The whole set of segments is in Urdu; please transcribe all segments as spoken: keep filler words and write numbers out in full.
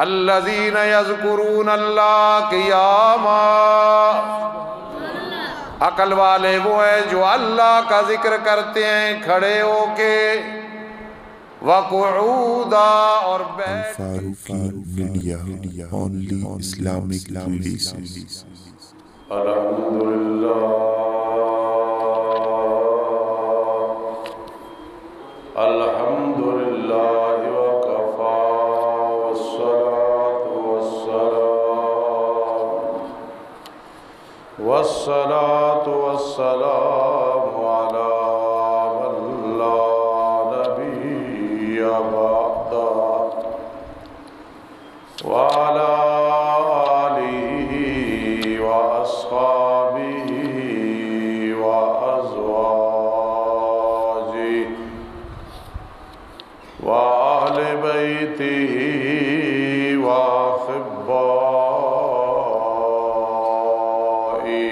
الذین یذکرون اللہ قیاما، عقل والے وہ ہیں جو اللہ کا ذکر کرتے ہیں کھڑے ہو کے، وقعودا اور بیٹھ کے۔ الفاروقی میڈیا، only Islamic releases۔ الحمدللہ الحمدللہ وکفا والصلاة والسلام والصلاة والسلام علی من لا نبی بعدہ وعلی آلہ وأصحابہ وأزواجہ وأہل بیتہ وأحبائہ،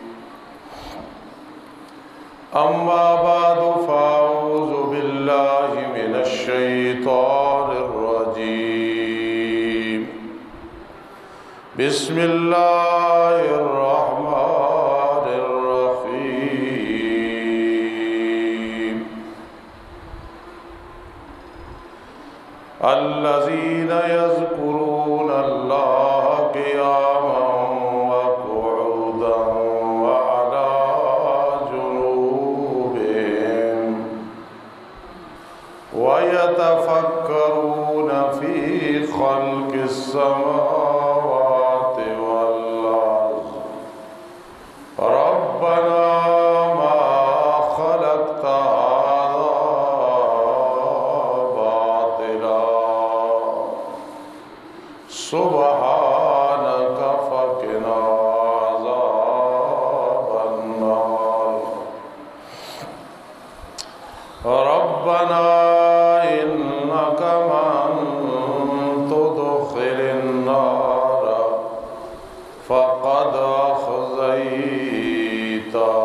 اما بعد فاعوذ باللہ من الشیطان الرجیم، بسم اللہ الرحمن الرحیم، الذین یذکرون اللہ قیاما وقعودا وعلی جنوبہم ویتفکرون فی خلق السماوات والارض ربنا ما خلقت سبحانك فقنا عذاب النار، ربنا إنك من تدخل النار فقد أخزيته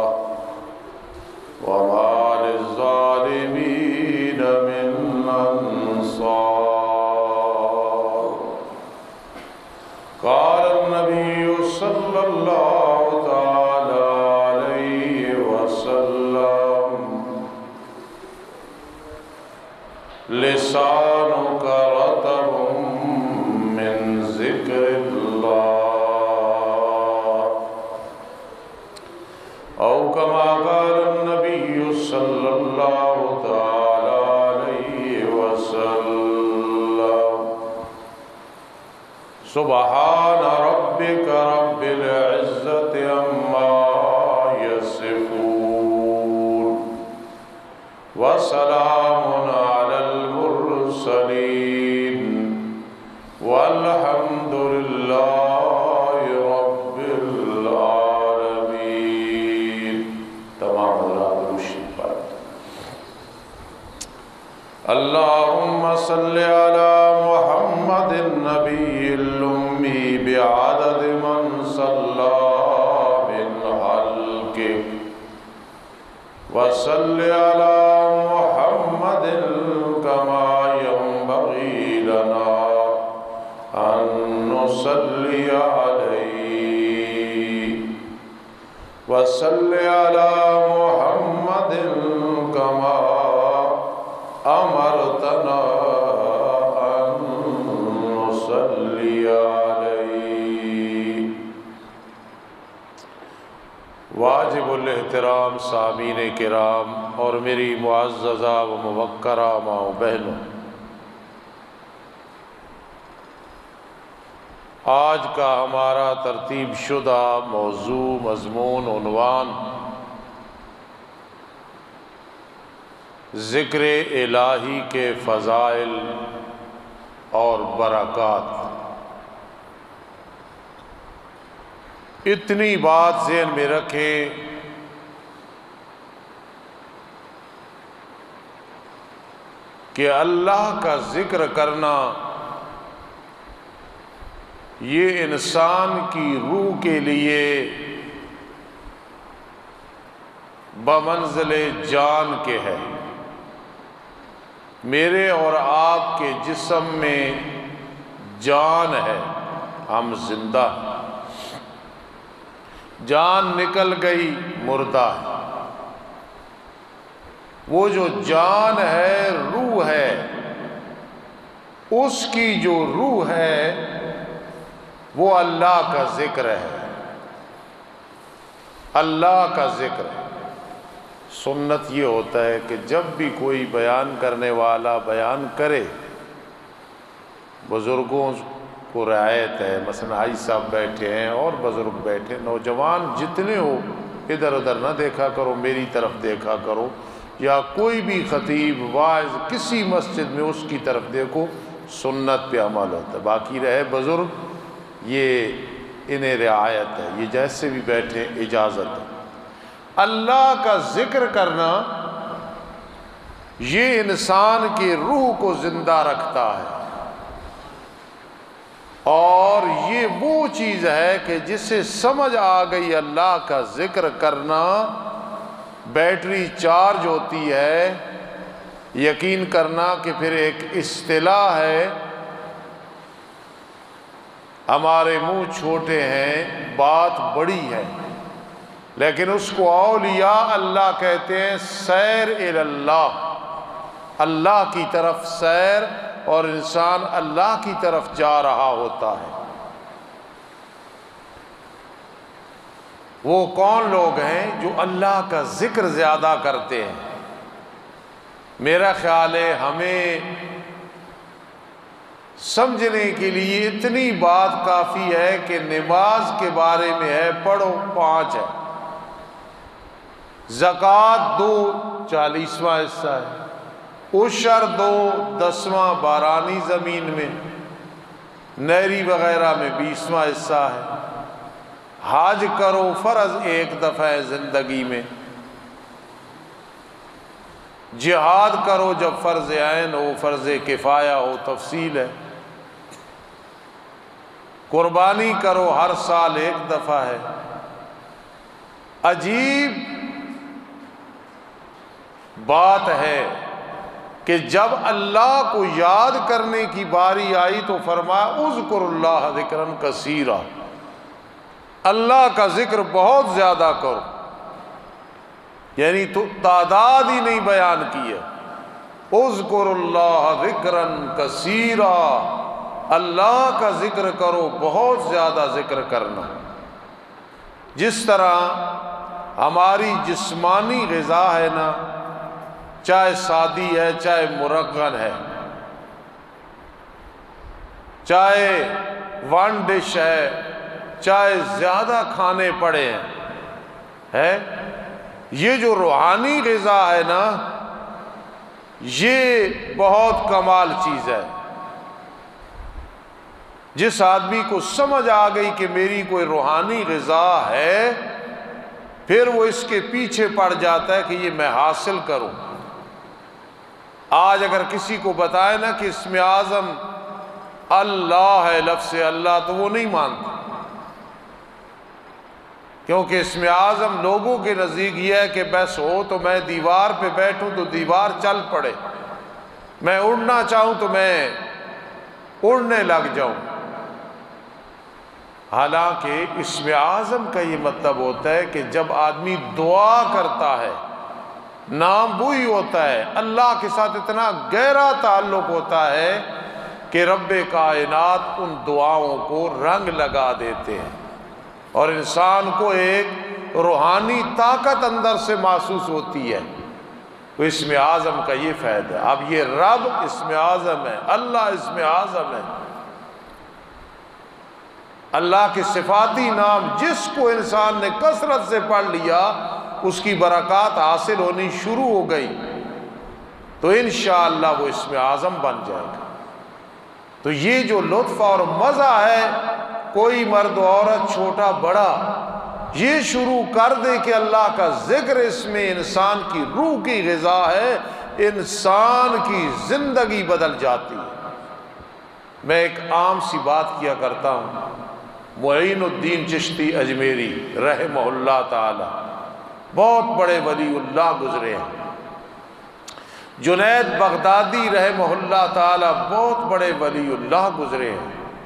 وما للظالمين من أنصار۔ قال النبي صلى الله تعالى عليه وسلم لسانك رطب من ذكر الله، أو كما قال النبي صلى الله تعالى عليه وسلم سبحان ربك رب العزة عما يصفون وسلام على المرسلين والحمد لله رب العالمين۔ تمام حضرات روشی پر اللہم صل علی محمد النبی الأمی بعدد من صلی من خلقک، وصل علی محمد کما ينبغی لنا ان نصلی علیہ، وصل علی محمد کما امرتنا ان نصلی علیہ۔ واجب الاحترام سامعین کرام اور میری معززہ و موقرہ ماں و بہنوں، آج کا ہمارا ترتیب شدہ موضوع، مضمون، عنوان ذکر الہی کے فضائل اور برکات۔ اتنی بات ذہن میں رکھیں کہ اللہ کا ذکر کرنا یہ انسان کی روح کے لیے بمنزل جان کے ہے۔ میرے اور آپ کے جسم میں جان ہے، ہم زندہ ہیں۔ جان نکل گئی مردہ ہے۔ وہ جو جان ہے روح ہے، اس کی جو روح ہے وہ اللہ کا ذکر ہے، اللہ کا ذکر ہے۔ سنت یہ ہوتا ہے کہ جب بھی کوئی بیان کرنے والا بیان کرے، بزرگوں کو رعایت ہے، مثلا حاجی صاحب بیٹھے ہیں اور بزرگ بیٹھے، نوجوان جتنے ہو ادھر ادھر نہ دیکھا کرو، میری طرف دیکھا کرو، یا کوئی بھی خطیب واعظ کسی مسجد میں اس کی طرف دیکھو، سنت پہ عمل ہوتا ہے۔ باقی رہے بزرگ، یہ انہیں رعایت ہے، یہ جیسے بھی بیٹھے اجازت ہے۔ اللہ کا ذکر کرنا یہ انسان کی روح کو زندہ رکھتا ہے، اور یہ وہ چیز ہے کہ جسے سمجھ آ گئی اللہ کا ذکر کرنا، بیٹری چارج ہوتی ہے۔ یقین کرنا کہ پھر ایک اصطلاح ہے، ہمارے منہ چھوٹے ہیں، بات بڑی ہے، لیکن اس کو اولیاء اللہ کہتے ہیں، سیر الی اللہ، اللہ کی طرف سیر، اور انسان اللہ کی طرف جا رہا ہوتا ہے۔ وہ کون لوگ ہیں جو اللہ کا ذکر زیادہ کرتے ہیں؟ میرا خیال ہے ہمیں سمجھنے کے لیے اتنی بات کافی ہے کہ نماز کے بارے میں ہے، پڑھو پانچ ہے، زکوٰۃ دو چالیسواں حصہ ہے، عشر دو دسواں بارانی زمین میں، نہری وغیرہ میں بیسواں حصہ ہے، حج کرو فرض ایک دفعہ ہے زندگی میں، جہاد کرو جب فرض عین ہو، فرض کفایہ ہو، تفصیل ہے، قربانی کرو ہر سال ایک دفعہ ہے۔ عجیب بات ہے کہ جب اللہ کو یاد کرنے کی باری آئی تو فرمایا اذکر اللہ ذکرا کثیرا، اللہ کا ذکر بہت زیادہ کرو، یعنی تو تعداد ہی نہیں بیان کی ہے، اذکر اللہ ذکرا کثیرا، اللہ کا ذکر کرو، بہت زیادہ ذکر کرنا۔ جس طرح ہماری جسمانی غذا ہے نا، چاہے سادی ہے چاہے مرغن ہے، چاہے ون ڈش ہے، چاہے زیادہ کھانے پڑے ہیں، ہے یہ جو روحانی غذا ہے نا، یہ بہت کمال چیز ہے۔ جس آدمی کو سمجھ آ گئی کہ میری کوئی روحانی غذا ہے، پھر وہ اس کے پیچھے پڑ جاتا ہے کہ یہ میں حاصل کروں۔ آج اگر کسی کو بتائے نا کہ اسم اعظم اللہ ہے، لفظ اللہ، تو وہ نہیں مانتا، کیونکہ اسم اعظم لوگوں کے نزدیک یہ ہے کہ بس ہو تو میں دیوار پہ بیٹھوں تو دیوار چل پڑے، میں اڑنا چاہوں تو میں اڑنے لگ جاؤں۔ حالانکہ اسم اعظم کا یہ مطلب ہوتا ہے کہ جب آدمی دعا کرتا ہے، نام بوئی ہوتا ہے، اللہ کے ساتھ اتنا گہرا تعلق ہوتا ہے کہ رب کائنات ان دعاؤں کو رنگ لگا دیتے ہیں، اور انسان کو ایک روحانی طاقت اندر سے محسوس ہوتی ہے۔ تو اسم اعظم کا یہ فائدہ ہے۔ اب یہ رب اسم اعظم ہے، اللہ اسم اعظم ہے، اللہ کے صفاتی نام جس کو انسان نے کثرت سے پڑھ لیا، اس کی برکات حاصل ہونی شروع ہو گئی، تو انشاءاللہ وہ اسم اعظم بن جائے گا۔ تو یہ جو لطف اور مزہ ہے، کوئی مرد و عورت چھوٹا بڑا یہ شروع کر دے کہ اللہ کا ذکر اس میں انسان کی روح کی غذا ہے، انسان کی زندگی بدل جاتی ہے۔ میں ایک عام سی بات کیا کرتا ہوں، معین الدین چشتی اجمیری رحمہ اللہ تعالی بہت بڑے ولی اللہ گزرے ہیں، جنید بغدادی رحمہ اللہ تعالی بہت بڑے ولی اللہ گزرے ہیں،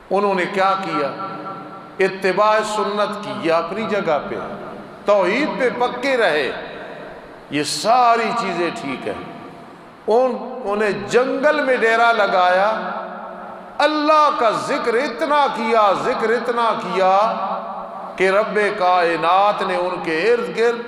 انہوں نے کیا کیا؟ اتباع سنت کی، یہ اپنی جگہ پہ، توحید پہ پکے رہے، یہ ساری چیزیں ٹھیک ہیں۔ ان انہیں جنگل میں ڈیرا لگایا، اللہ کا ذکر اتنا کیا، ذکر اتنا کیا کہ رب کائنات نے ان کے ارد گرد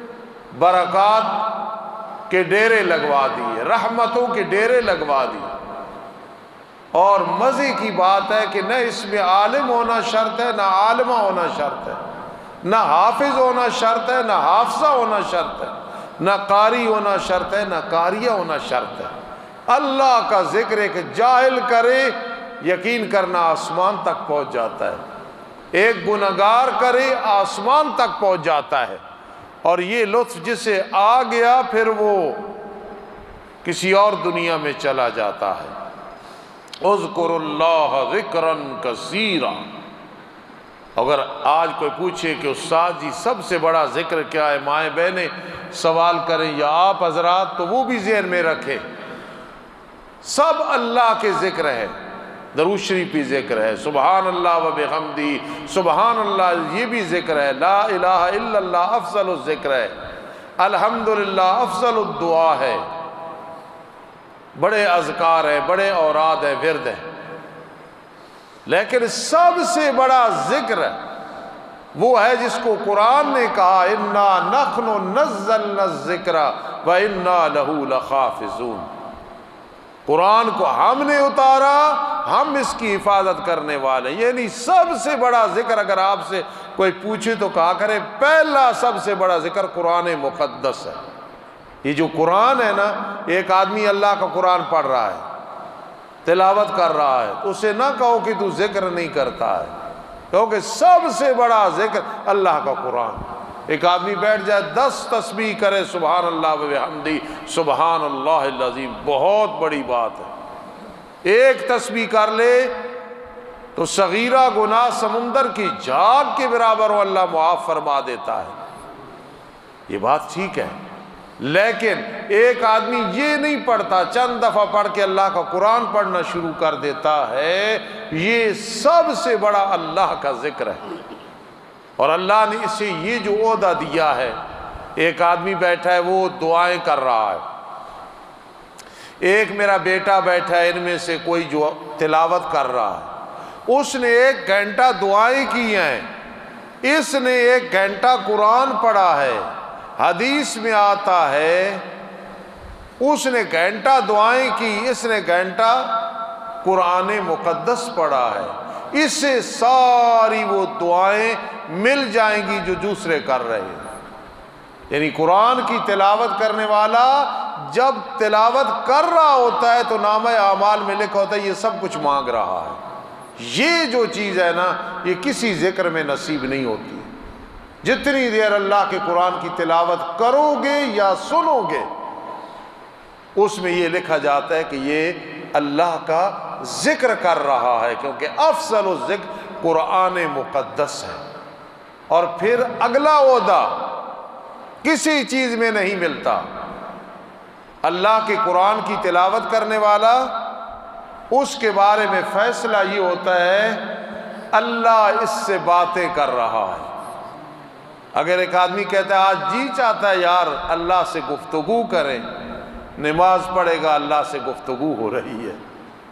برکات کے ڈیرے لگوا دیے، رحمتوں کے ڈیرے لگوا دیے۔ اور مزے کی بات ہے کہ نہ اس میں عالم ہونا شرط ہے، نہ عالمہ ہونا شرط ہے، نہ حافظ ہونا شرط ہے، نہ حافظہ ہونا شرط ہے، نہ قاری ہونا شرط ہے، نہ قاریہ ہونا شرط ہے۔ اللہ کا ذکر ایک جاہل کرے، یقین کرنا آسمان تک پہنچ جاتا ہے، ایک گنہگار کرے آسمان تک پہنچ جاتا ہے۔ اور یہ لطف جسے آ گیا پھر وہ کسی اور دنیا میں چلا جاتا ہے۔ اذکر اللہ ذکرا کثیرا۔ اگر آج کوئی پوچھے کہ استاد جی سب سے بڑا ذکر کیا ہے، مائیں بہنیں سوال کریں یا آپ حضرات، تو وہ بھی ذہن میں رکھیں، سب اللہ کے ذکر ہے۔ درود شریف بھی ذکر ہے، سبحان اللہ و بحمدی، سبحان اللہ یہ بھی ذکر ہے، لا الہ الا اللہ افضل الذکر ہے، الحمدللہ افضل الدعا ہے، بڑے اذکار ہیں، بڑے اوراد ہیں، ورد ہیں۔ لیکن سب سے بڑا ذکر وہ ہے جس کو قرآن نے کہا انا نحن نزلنا الذکر وانا لہ لحافظون۔ قرآن کو ہم نے اتارا، ہم اس کی حفاظت کرنے والے۔ یعنی سب سے بڑا ذکر اگر آپ سے کوئی پوچھے تو کہا کرے پہلا سب سے بڑا ذکر قرآن مقدس ہے۔ یہ جو قرآن ہے نا، ایک آدمی اللہ کا قرآن پڑھ رہا ہے، تلاوت کر رہا ہے، تو اسے نہ کہو کہ تو ذکر نہیں کرتا ہے، کیونکہ سب سے بڑا ذکر اللہ کا قرآن۔ ایک آدمی بیٹھ جائے دس تسبیح کرے، سبحان اللہ و بحمدی، سبحان اللہ العظیم، بہت بڑی بات ہے۔ ایک تسبیح کر لے تو صغیرہ گناہ سمندر کی جھاگ کے برابر وہ اللہ معاف فرما دیتا ہے۔ یہ بات ٹھیک ہے، لیکن ایک آدمی یہ نہیں پڑھتا، چند دفعہ پڑھ کے اللہ کا قرآن پڑھنا شروع کر دیتا ہے، یہ سب سے بڑا اللہ کا ذکر ہے۔ اور اللہ نے اسے یہ جو عہدہ دیا ہے، ایک آدمی بیٹھا ہے وہ دعائیں کر رہا ہے، ایک میرا بیٹا بیٹھا ہے ان میں سے کوئی جو تلاوت کر رہا ہے، اس نے ایک گھنٹہ دعائیں کی ہیں، اس نے ایک گھنٹہ قرآن پڑھا ہے۔ حدیث میں آتا ہے اس نے گھنٹہ دعائیں کی، اس نے گھنٹہ قرآن مقدس پڑھا ہے، اس سے ساری وہ دعائیں مل جائیں گی جو دوسرے کر رہے ہیں۔ یعنی قرآن کی تلاوت کرنے والا جب تلاوت کر رہا ہوتا ہے تو نامہ اعمال میں لکھا ہوتا ہے یہ سب کچھ مانگ رہا ہے۔ یہ جو چیز ہے نا، یہ کسی ذکر میں نصیب نہیں ہوتی۔ جتنی دیر اللہ کے قرآن کی تلاوت کرو گے یا سنو گے، اس میں یہ لکھا جاتا ہے کہ یہ اللہ کا ذکر کر رہا ہے، کیونکہ افضل الذکر قرآن مقدس ہے۔ اور پھر اگلا عہدہ کسی چیز میں نہیں ملتا۔ اللہ کے قرآن کی تلاوت کرنے والا، اس کے بارے میں فیصلہ یہ ہوتا ہے اللہ اس سے باتیں کر رہا ہے۔ اگر ایک آدمی کہتا ہے آج جی چاہتا ہے یار اللہ سے گفتگو کریں، نماز پڑھے گا اللہ سے گفتگو ہو رہی ہے۔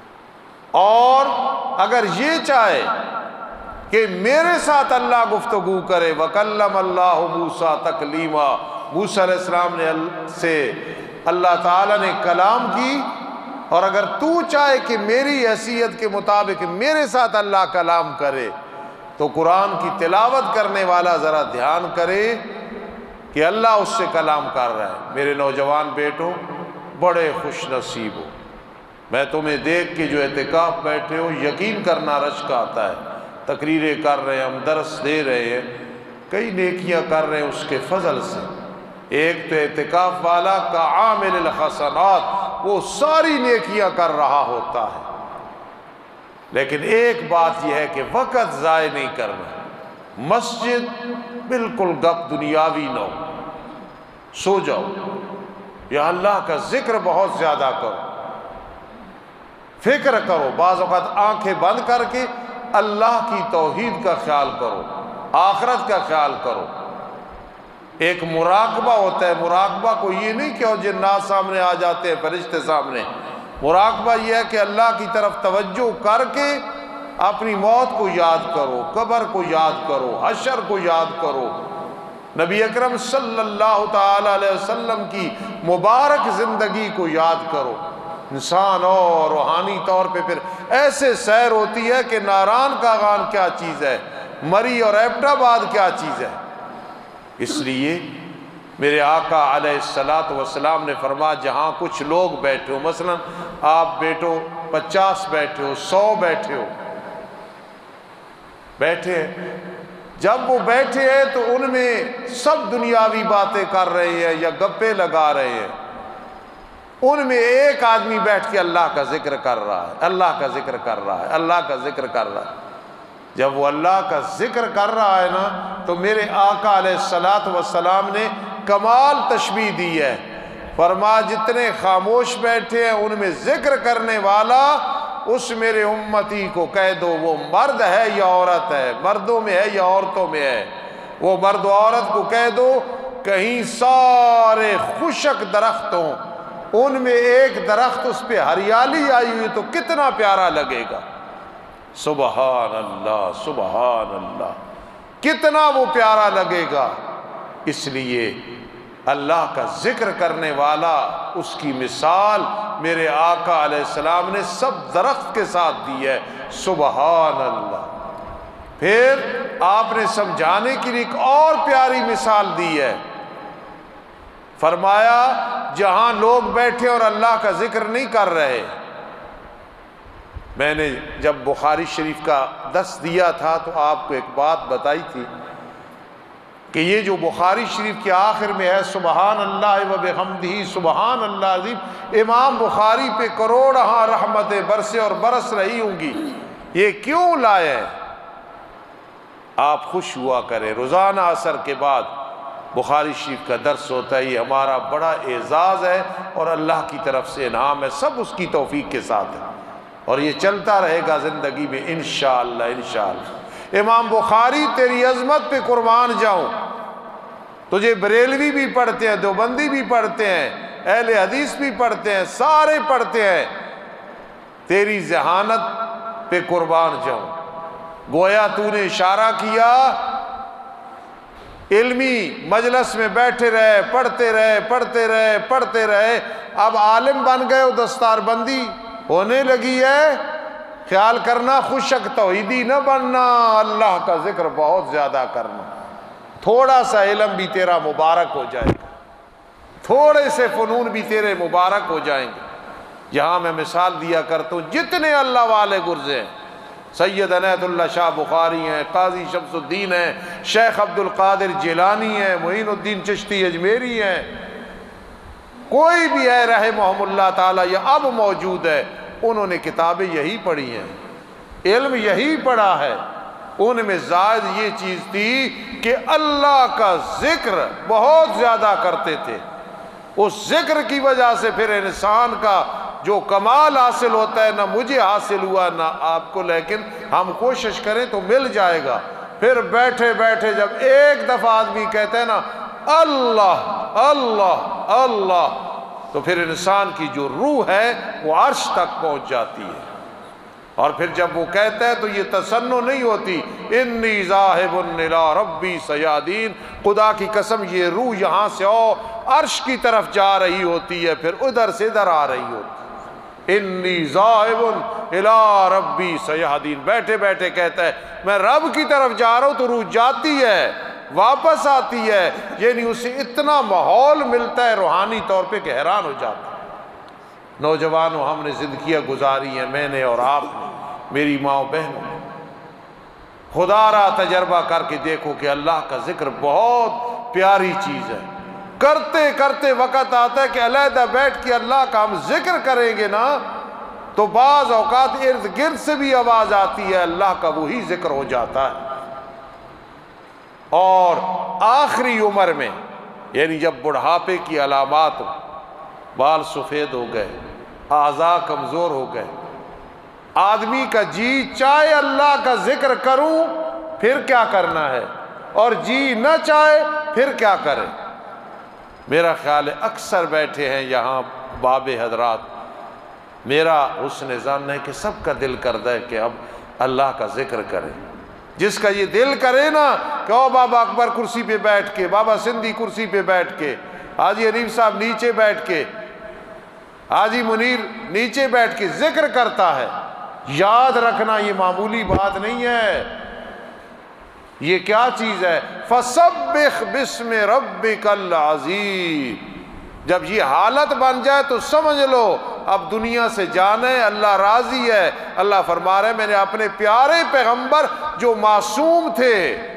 اور اگر یہ چاہے کہ میرے ساتھ اللہ گفتگو کرے، وَكَلَّمَ اللَّهُ مُوسَىٰ تَكْلِيمًا، موسیٰ علیہ السلام نے سے اللہ تعالیٰ نے کلام کی، اور اگر تو چاہے کہ میری حیثیت کے مطابق میرے ساتھ اللہ کلام کرے تو قرآن کی تلاوت کرنے والا ذرا دھیان کرے کہ اللہ اس سے کلام کر رہا ہے۔ میرے نوجوان بیٹوں، بڑے خوش نصیب ہو، میں تمہیں دیکھ کے جو اعتکاف بیٹھے ہو یقین کرنا رشک آتا ہے۔ تقریریں کر رہے ہیں، ہم درس دے رہے ہیں، کئی نیکیاں کر رہے ہیں اس کے فضل سے۔ ایک تو اعتکاف والا کا عامل الحسنات، وہ ساری نیکیاں کر رہا ہوتا ہے، لیکن ایک بات یہ ہے کہ وقت ضائع نہیں کرنا۔ مسجد بالکل گپ دنیاوی نہ ہو، سو جاؤ یا اللہ کا ذکر بہت زیادہ کرو۔ فکر کرو، بعض اوقات آنکھیں بند کر کے اللہ کی توحید کا خیال کرو، آخرت کا خیال کرو۔ ایک مراقبہ ہوتا ہے، مراقبہ کو یہ نہیں کہ وہ جنات سامنے آ جاتے ہیں، فرشتے سامنے، مراقبہ یہ ہے کہ اللہ کی طرف توجہ کر کے اپنی موت کو یاد کرو، قبر کو یاد کرو، حشر کو یاد کرو، نبی اکرم صلی اللہ تعالی علیہ وسلم کی مبارک زندگی کو یاد کرو۔ انسان اور روحانی طور پہ پھر ایسے سیر ہوتی ہے کہ ناران کا غان کیا چیز ہے، مری اور ایبٹ آباد کیا چیز ہے۔ اس لیے میرے آقا علیہ الصلوۃ والسلام نے فرمایا جہاں کچھ لوگ بیٹھے ہو، مثلا آپ بیٹھو پچاس بیٹھے ہو، سو بیٹھے ہو، بیٹھے ہیں، جب وہ بیٹھے ہیں تو ان میں سب دنیاوی باتیں کر رہے ہیں یا گپے لگا رہے ہیں، ان میں ایک آدمی بیٹھ کے اللہ کا ذکر کر رہا ہے، اللہ کا ذکر کر رہا ہے، اللہ کا ذکر کر رہا ہے۔ جب وہ اللہ کا ذکر کر رہا ہے نا تو میرے آقا علیہ الصلوۃ والسلام نے کمال تشبیہ دی ہے، فرمایا جتنے خاموش بیٹھے ہیں ان میں ذکر کرنے والا اس میرے امتی کو کہہ دو وہ مرد ہے یا عورت ہے، مردوں میں ہے یا عورتوں میں ہے، وہ مرد و عورت کو کہہ دو کہیں سارے خشک درخت ہوں، ان میں ایک درخت اس پہ ہریالی آئی ہوئی تو کتنا پیارا لگے گا۔ سبحان اللہ سبحان اللہ، کتنا وہ پیارا لگے گا۔ اس لیے اللہ کا ذکر کرنے والا اس کی مثال میرے آقا علیہ السلام نے سب درخت کے ساتھ دی ہے، سبحان اللہ۔ پھر آپ نے سمجھانے کے لیے ایک اور پیاری مثال دی ہے، فرمایا جہاں لوگ بیٹھے اور اللہ کا ذکر نہیں کر رہے۔ میں نے جب بخاری شریف کا درس دیا تھا تو آپ کو ایک بات بتائی تھی کہ یہ جو بخاری شریف کے آخر میں ہے سبحان اللہ و بحمدہ سبحان اللہ عظیم، امام بخاری پہ کروڑہاں رحمتیں برسے اور برس رہی ہوں گی، یہ کیوں لائے ہیں؟ آپ خوش ہوا کریں، روزانہ عصر کے بعد بخاری شریف کا درس ہوتا ہے، یہ ہمارا بڑا اعزاز ہے اور اللہ کی طرف سے انعام ہے، سب اس کی توفیق کے ساتھ ہے اور یہ چلتا رہے گا زندگی میں انشاءاللہ انشاءاللہ۔ امام بخاری تیری عظمت پہ قربان جاؤں، تجھے بریلوی بھی پڑھتے ہیں، دیوبندی بھی پڑھتے ہیں، اہل حدیث بھی پڑھتے ہیں، سارے پڑھتے ہیں، تیری ذہانت پہ قربان جاؤں۔ گویا تو نے اشارہ کیا علمی مجلس میں بیٹھے رہے، پڑھتے رہے پڑھتے رہے پڑھتے رہے، اب عالم بن گئے ہو، دستار بندی ہونے لگی ہے، خیال کرنا خشک توحیدی نہ بننا، اللہ کا ذکر بہت زیادہ کرنا، تھوڑا سا علم بھی تیرا مبارک ہو جائے گا، تھوڑے سے فنون بھی تیرے مبارک ہو جائیں گے۔ یہاں میں مثال دیا کرتا ہوں، جتنے اللہ والے گرزے ہیں، سید عنایت اللہ شاہ بخاری ہیں، قاضی شمس الدین ہیں، شیخ عبد القادر جیلانی ہیں، معین الدین چشتی اجمیری ہیں، کوئی بھی ہے رحمہم اللہ تعالیٰ یا اب موجود ہے، انہوں نے کتابیں یہی پڑھی ہیں، علم یہی پڑھا ہے، ان میں زائد یہ چیز تھی کہ اللہ کا ذکر بہت زیادہ کرتے تھے، اس ذکر کی وجہ سے پھر انسان کا جو کمال حاصل ہوتا ہے، نہ مجھے حاصل ہوا نہ آپ کو، لیکن ہم کوشش کریں تو مل جائے گا۔ پھر بیٹھے بیٹھے جب ایک دفعہ آدمی کہتا ہے نا اللہ اللہ اللہ، تو پھر انسان کی جو روح ہے وہ عرش تک پہنچ جاتی ہے، اور پھر جب وہ کہتا ہے تو یہ تسنع نہیں ہوتی، انی ذاہب الی ربی سیادین، خدا کی قسم یہ روح یہاں سے او عرش کی طرف جا رہی ہوتی ہے، پھر ادھر سے ادھر آ رہی ہوتی ہے، انی ذاہب الی ربی سیادین، بیٹھے بیٹھے کہتا ہے میں رب کی طرف جا رہا ہوں تو روح جاتی ہے واپس آتی ہے، یعنی اسے اتنا ماحول ملتا ہے روحانی طور پہ کہ حیران ہو جاتا ہے۔ نوجوانوں، ہم نے زندگیاں گزاری ہیں، میں نے اور آپ نے، میری ماں و بہنوں نے، خدا را تجربہ کر کے دیکھو کہ اللہ کا ذکر بہت پیاری چیز ہے، کرتے کرتے وقت آتا ہے کہ علیحدہ بیٹھ کے اللہ کا ہم ذکر کریں گے نا تو بعض اوقات ارد گرد سے بھی آواز آتی ہے، اللہ کا وہی ذکر ہو جاتا ہے۔ اور آخری عمر میں، یعنی جب بڑھاپے کی علامات ہو، بال سفید ہو گئے، اعضاء کمزور ہو گئے، آدمی کا جی چاہے اللہ کا ذکر کروں پھر کیا کرنا ہے، اور جی نہ چاہے پھر کیا کرے۔ میرا خیال ہے اکثر بیٹھے ہیں یہاں باب حضرات، میرا حسن ظن ہے کہ سب کا دل کرتا ہے کہ اب اللہ کا ذکر کرے۔ جس کا یہ دل کرے نا کہ او بابا اکبر کرسی پہ بیٹھ کے، بابا سندھی کرسی پہ بیٹھ کے، حاجی حنیف صاحب نیچے بیٹھ کے، حاجی منیر نیچے بیٹھ کے ذکر کرتا ہے، یاد رکھنا یہ معمولی بات نہیں ہے۔ یہ کیا چیز ہے؟ فَسَبِّحْ بِسْمِ رَبِّكَ الْعَظِيمِ۔ جب یہ حالت بن جائے تو سمجھ لو اب دنیا سے جانا ہے، اللہ راضی ہے۔ اللہ فرما رہے ہیں میں نے اپنے پیارے پیغمبر جو معصوم تھے،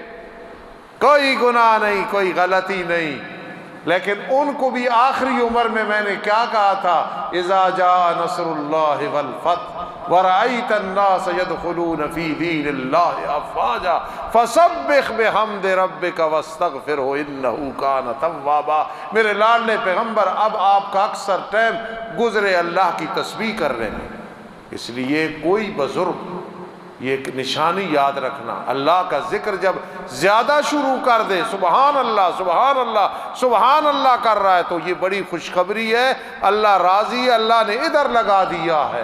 کوئی گناہ نہیں، کوئی غلطی نہیں، لیکن ان کو بھی آخری عمر میں میں نے کیا کہا تھا، اذا جاء نصر اللہ والفتح ورأیت الناس يدخلون فی دین اللہ افواجا فسبح بحمد ربک واستغفرہ انہ کان توابا۔ میرے لاڈلے پیغمبر اب آپ کا اکثر ٹائم گزرے اللہ کی تسبیح کر رہے ہیں، اس لیے کوئی بزرگ یہ ایک نشانی یاد رکھنا، اللہ کا ذکر جب زیادہ شروع کر دے، سبحان اللہ سبحان اللہ سبحان اللہ کر رہا ہے، تو یہ بڑی خوشخبری ہے، اللہ راضی ہے، اللہ نے ادھر لگا دیا ہے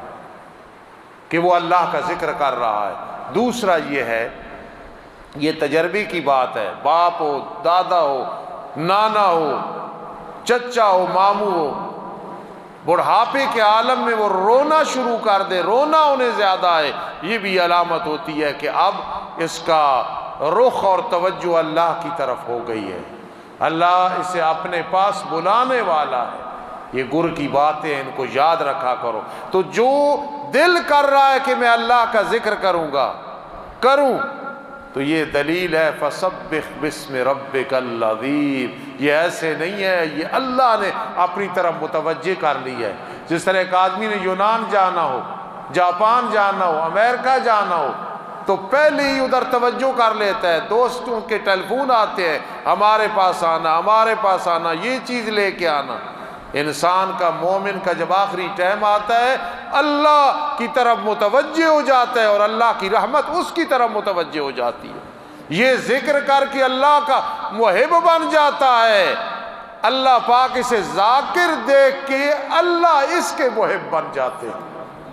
کہ وہ اللہ کا ذکر کر رہا ہے۔ دوسرا یہ ہے، یہ تجربے کی بات ہے، باپ ہو، دادا ہو، نانا ہو، چچا ہو، ماموں ہو، بڑھاپے کے عالم میں وہ رونا شروع کر دے، رونا انہیں زیادہ ہے، یہ بھی علامت ہوتی ہے کہ اب اس کا رخ اور توجہ اللہ کی طرف ہو گئی ہے، اللہ اسے اپنے پاس بلانے والا ہے۔ یہ گر کی باتیں ان کو یاد رکھا کرو۔ تو جو دل کر رہا ہے کہ میں اللہ کا ذکر کروں گا کروں، تو یہ دلیل ہے فَسَبِّحْ بِسْمِ رَبِّكَ الْعَظِيمِ۔ یہ ایسے نہیں ہے، یہ اللہ نے اپنی طرف متوجہ کر لی ہے۔ جس طرح ایک آدمی نے یونان جانا ہو، جاپان جانا ہو، امریکہ جانا ہو، تو پہلے ہی ادھر توجہ کر لیتا ہے، دوستوں کے ٹیلی فون آتے ہیں، ہمارے پاس آنا ہمارے پاس آنا، یہ چیز لے کے آنا۔ انسان کا، مومن کا جب آخری ٹائم آتا ہے اللہ کی طرف متوجہ ہو جاتا ہے، اور اللہ کی رحمت اس کی طرف متوجہ ہو جاتی ہے۔ یہ ذکر کر کے اللہ کا محب بن جاتا ہے، اللہ پاک اسے ذاکر دیکھ کے اللہ اس کے محب بن جاتے ہیں۔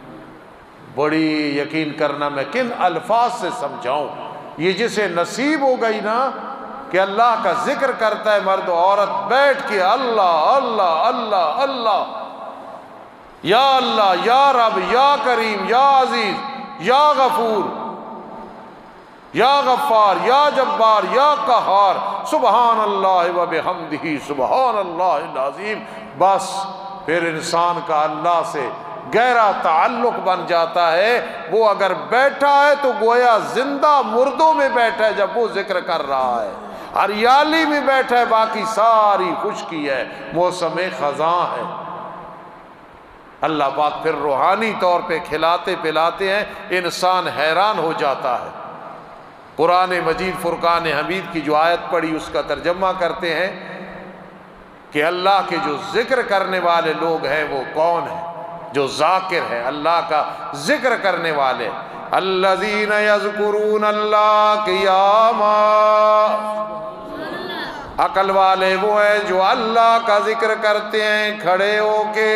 بڑی یقین کرنا میں کن الفاظ سے سمجھاؤں، یہ جسے نصیب ہو گئی نا کہ اللہ کا ذکر کرتا ہے مرد و عورت بیٹھ کے، اللہ اللہ اللہ اللہ، یا اللہ یا رب یا کریم یا عزیز یا غفور یا غفار یا جبار یا قہار، سبحان اللہ و بحمدہ سبحان اللہ العظیم۔ بس پھر انسان کا اللہ سے گہرا تعلق بن جاتا ہے، وہ اگر بیٹھا ہے تو گویا زندہ مردوں میں بیٹھا ہے جب وہ ذکر کر رہا ہے، ہریالی میں بیٹھا ہے، باقی ساری خشکی ہے، موسم خزاں ہے۔ اللہ پاک پھر روحانی طور پہ کھلاتے پلاتے ہیں، انسان حیران ہو جاتا ہے۔ قرآن مجید فرقان حمید کی جو آیت پڑھی اس کا ترجمہ کرتے ہیں کہ اللہ کے جو ذکر کرنے والے لوگ ہیں وہ کون ہیں؟ جو ذاکر ہے، اللہ کا ذکر کرنے والے، الذین یذکرون اللہ قیاما، عقل والے وہ ہیں جو اللہ کا ذکر کرتے ہیں کھڑے ہو کے،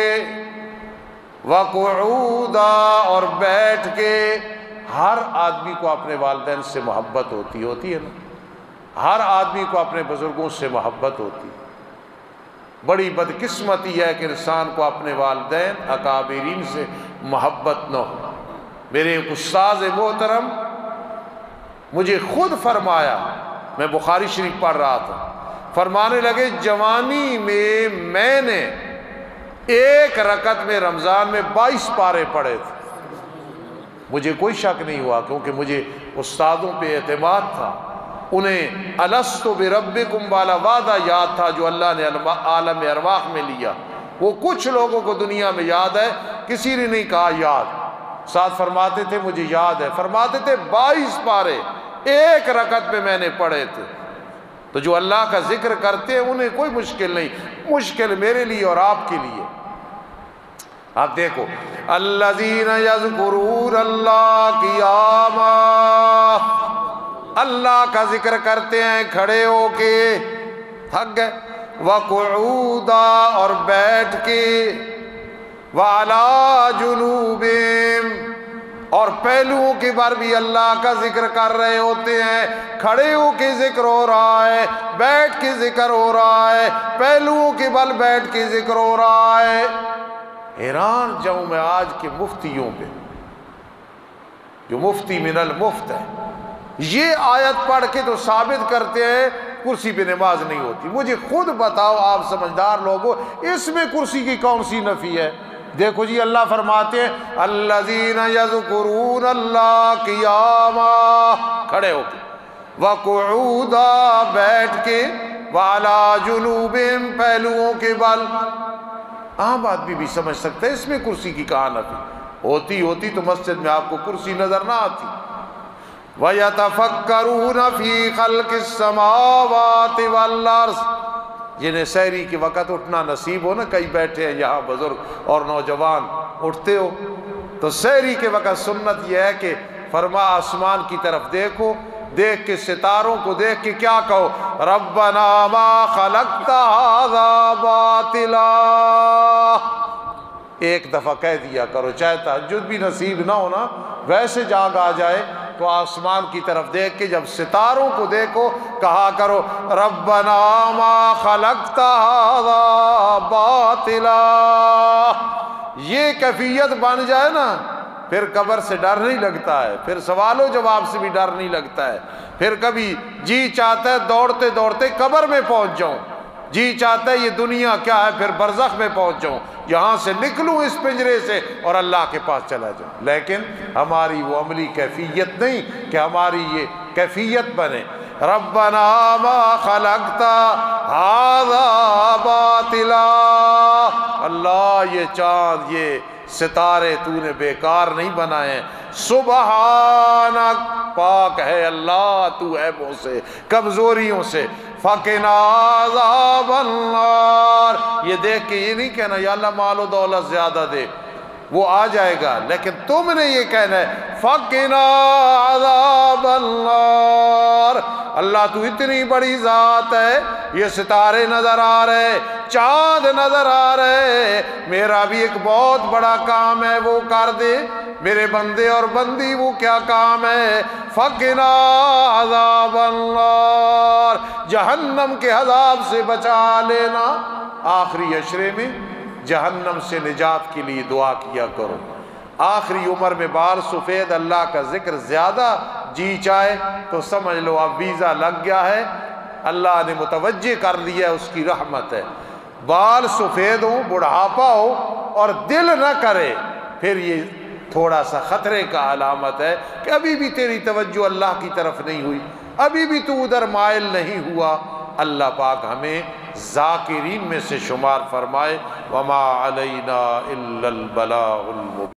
وقعودا اور بیٹھ کے۔ ہر آدمی کو اپنے والدین سے محبت ہوتی ہوتی ہے نا، ہر آدمی کو اپنے بزرگوں سے محبت ہوتی ہے۔ بڑی بدقسمتی ہے کہ انسان کو اپنے والدین اکابرین سے محبت نہ ہو۔ میرے ایک استاذ محترم مجھے خود فرمایا، میں بخاری شریف پڑھ رہا تھا، فرمانے لگے جوانی میں میں نے ایک رکعت میں رمضان میں بائیس پارے پڑھے تھے۔ مجھے کوئی شک نہیں ہوا کیونکہ مجھے استادوں پہ اعتماد تھا، انہیں الست بربکم والا وعدہ یاد تھا جو اللہ نے عالم ارواح میں لیا۔ وہ کچھ لوگوں کو دنیا میں یاد ہے، کسی نے نہیں کہا یاد۔ ساتھ فرماتے تھے مجھے یاد ہے، فرماتے تھے بائیس پارے ایک رکعت میں میں نے پڑھے تھے۔ تو جو اللہ کا ذکر کرتے ہیں انہیں کوئی مشکل نہیں، مشکل میرے لیے اور آپ کے لیے۔ اب دیکھو الذین یذکرون اللہ قیاما، اللہ کا ذکر کرتے ہیں کھڑے ہو کے، تھک گئے، وقعودا اور بیٹھ کے، وعلی جنوبہم اور پہلوؤں کے بار بھی اللہ کا ذکر کر رہے ہوتے ہیں، کھڑے ہو کے ذکر ہو رہا ہے، بیٹھ کے ذکر ہو رہا ہے، پہلوؤں کے بل بیٹھ کے ذکر ہو رہا ہے۔ حیران جاؤں میں آج کے مفتیوں پہ، جو مفتی من المفت ہے، یہ آیت پڑھ کے تو ثابت کرتے ہیں کرسی پہ نماز نہیں ہوتی۔ مجھے خود بتاؤ آپ سمجھدار لوگوں، اس میں کرسی کی کون سی نفی ہے؟ دیکھو جی اللہ فرماتے ہیں الذین یذکرون اللہ قیاما، کھڑے ہو کے، وقعودا بیٹھ کے، وعلی جنوبہم پہلوؤں کے بل۔ عام آدمی بھی سمجھ سکتا ہے اس میں کرسی کی کہاں نفی، ہوتی ہوتی تو مسجد میں آپ کو کرسی نظر نہ آتی۔ وَيَتَفَكَّرُونَ فِي خَلْقِ السَّمَاوَاتِ وَالْأَرْضِ، جنہیں سحری کے وقت اٹھنا نصیب ہو نا، کئی بیٹھے ہیں یہاں بزرگ اور نوجوان، اٹھتے ہو تو سحری کے وقت سنت یہ ہے کہ فرما آسمان کی طرف دیکھو، دیکھ کے ستاروں کو دیکھ کے کیا کہو، ربنا ما خلقت ھذا باطلا، ایک دفعہ کہہ دیا کرو، چاہے تہجد بھی نصیب نہ ہونا، ویسے جاگ آ جائے تو آسمان کی طرف دیکھ کے جب ستاروں کو دیکھو کہا کرو ربنا ما خلقت ھذا باطلا۔ یہ کیفیت بن جائے نا، پھر قبر سے ڈر نہیں لگتا ہے، پھر سوال و جواب سے بھی ڈر نہیں لگتا ہے، پھر کبھی جی چاہتا ہے دوڑتے دوڑتے قبر میں پہنچ جاؤں، جی چاہتا ہے یہ دنیا کیا ہے پھر برزخ میں پہنچ جاؤں، یہاں سے نکلوں اس پنجرے سے اور اللہ کے پاس چلا جاؤں۔ لیکن ہماری وہ عملی کیفیت نہیں کہ ہماری یہ کیفیت بنے، ربنا ما خلقت ھذا باطلا، اللہ یہ چاند یہ ستارے تو نے بیکار نہیں بنائے، سبحانک پاک ہے اللہ تو عیبوں سے کمزوریوں سے، فقنا عذاب النار، یہ دیکھ کے یہ نہیں کہنا یا اللہ مال و دولت زیادہ دے، وہ آ جائے گا، لیکن تم نے یہ کہنا ہے فقنا عذاب النار، اللہ تو اتنی بڑی ذات ہے، یہ ستارے نظر آ رہے، چاند نظر آ رہے، میرا بھی ایک بہت بڑا کام ہے وہ کر دے، میرے بندے اور بندی وہ کیا کام ہے، فقنا عذاب النار، جہنم کے عذاب سے بچا لینا۔ آخری عشرے میں جہنم سے نجات کے لیے دعا کیا کرو، آخری عمر میں بال سفید اللہ کا ذکر زیادہ جی چاہے تو سمجھ لو اب ویزا لگ گیا ہے، اللہ نے متوجہ کر لیا ہے، اس کی رحمت ہے۔ بال سفید ہو، بڑھاپا ہو اور دل نہ کرے، پھر یہ تھوڑا سا خطرے کا علامت ہے کہ ابھی بھی تیری توجہ اللہ کی طرف نہیں ہوئی، ابھی بھی تو ادھر مائل نہیں ہوا۔ اللہ پاک ہمیں ذاکرین میں سے شمار فرمائے، وما علینا الا البلاغ المبین۔